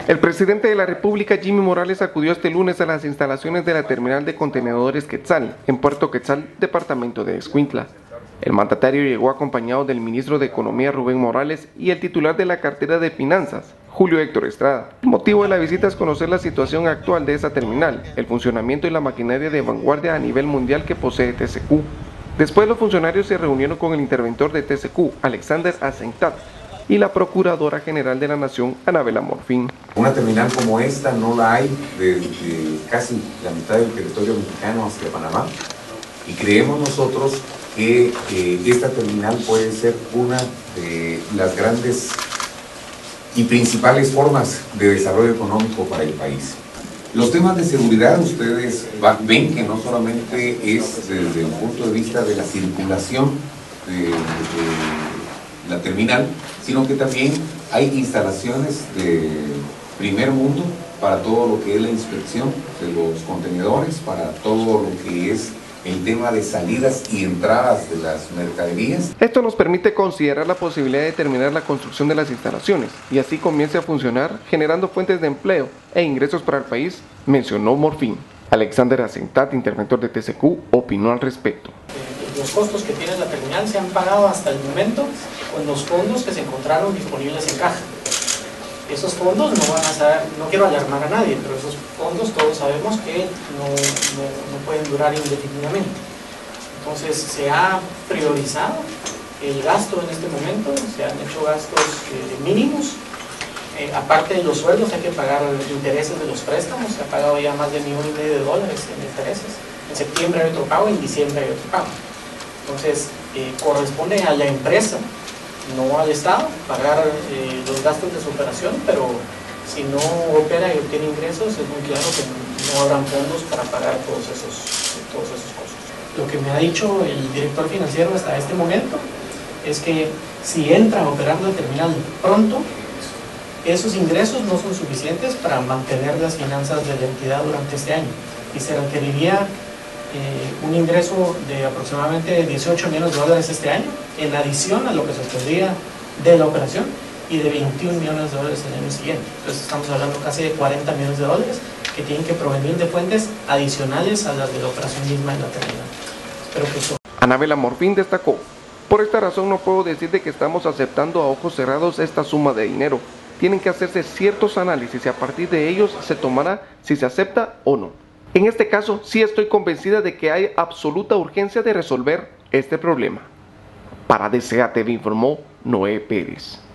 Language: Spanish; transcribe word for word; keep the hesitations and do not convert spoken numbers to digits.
El presidente de la República, Jimmy Morales, acudió este lunes a las instalaciones de la terminal de contenedores Quetzal, en Puerto Quetzal, departamento de Escuintla. El mandatario llegó acompañado del ministro de Economía, Rubén Morales, y el titular de la cartera de Finanzas, Julio Héctor Estrada. El motivo de la visita es conocer la situación actual de esa terminal, el funcionamiento y la maquinaria de vanguardia a nivel mundial que posee T C Q. Después, los funcionarios se reunieron con el interventor de T C Q, Alexander Asentat, y la Procuradora General de la Nación, Anabela Morfín. Una terminal como esta no la hay desde casi la mitad del territorio mexicano hacia Panamá, y creemos nosotros que eh, esta terminal puede ser una de las grandes y principales formas de desarrollo económico para el país. Los temas de seguridad, ustedes ven que no solamente es desde el punto de vista de la circulación de, de la terminal, sino que también hay instalaciones de primer mundo para todo lo que es la inspección de los contenedores, para todo lo que es el tema de salidas y entradas de las mercaderías. Esto nos permite considerar la posibilidad de terminar la construcción de las instalaciones y así comience a funcionar, generando fuentes de empleo e ingresos para el país, mencionó Morfín. Alexander Asentat, interventor de T C Q, opinó al respecto. Los costos que tiene la terminal se han pagado hasta el momento con los fondos que se encontraron disponibles en caja. Esos fondos no van a ser, no quiero alarmar a nadie, pero esos fondos todos sabemos que no, no, no pueden durar indefinidamente. Entonces se ha priorizado el gasto en este momento, se han hecho gastos eh, mínimos. Eh, aparte de los sueldos hay que pagar intereses de los préstamos, se ha pagado ya más de un millón y medio de dólares en intereses. En septiembre hay otro pago, en diciembre hay otro pago. Entonces eh, corresponde a la empresa, no al Estado, pagar eh, los gastos de su operación, pero si no opera y obtiene ingresos, es muy claro que no habrán fondos para pagar todos esos, todos esos costos. Lo que me ha dicho el director financiero hasta este momento es que si entra operando el terminal pronto, esos ingresos no son suficientes para mantener las finanzas de la entidad durante este año y se requeriría Eh, un ingreso de aproximadamente dieciocho millones de dólares este año, en adición a lo que se obtendría de la operación, y de veintiún millones de dólares el año siguiente. Entonces estamos hablando casi de cuarenta millones de dólares que tienen que provenir de fuentes adicionales a las de la operación misma en la terminal. Espero que eso. Anabela Morfín destacó: por esta razón no puedo decir de que estamos aceptando a ojos cerrados esta suma de dinero. Tienen que hacerse ciertos análisis y a partir de ellos se tomará si se acepta o no. En este caso, sí estoy convencida de que hay absoluta urgencia de resolver este problema. Para D C A T V informó Noé Pérez.